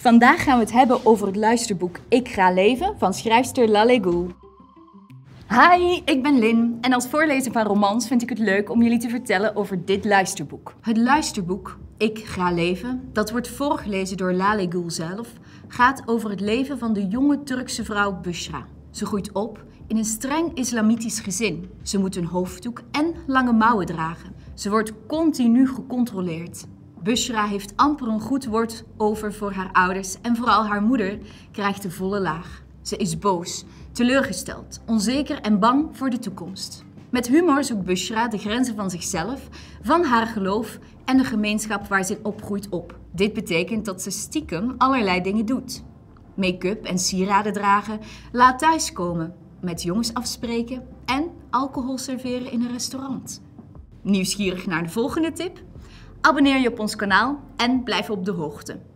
Vandaag gaan we het hebben over het luisterboek Ik ga leven van schrijfster Laleh Gul. Hi, ik ben Lin en als voorlezer van romans vind ik het leuk om jullie te vertellen over dit luisterboek. Het luisterboek Ik ga leven, dat wordt voorgelezen door Laleh Gul zelf, gaat over het leven van de jonge Turkse vrouw Bushra. Ze groeit op in een streng islamitisch gezin. Ze moet een hoofddoek en lange mouwen dragen. Ze wordt continu gecontroleerd. Bushra heeft amper een goed woord over voor haar ouders en vooral haar moeder krijgt de volle laag. Ze is boos, teleurgesteld, onzeker en bang voor de toekomst. Met humor zoekt Bushra de grenzen van zichzelf, van haar geloof en de gemeenschap waar ze in opgroeit op. Dit betekent dat ze stiekem allerlei dingen doet. Make-up en sieraden dragen, laat thuiskomen, met jongens afspreken en alcohol serveren in een restaurant. Nieuwsgierig naar de volgende tip? Abonneer je op ons kanaal en blijf op de hoogte.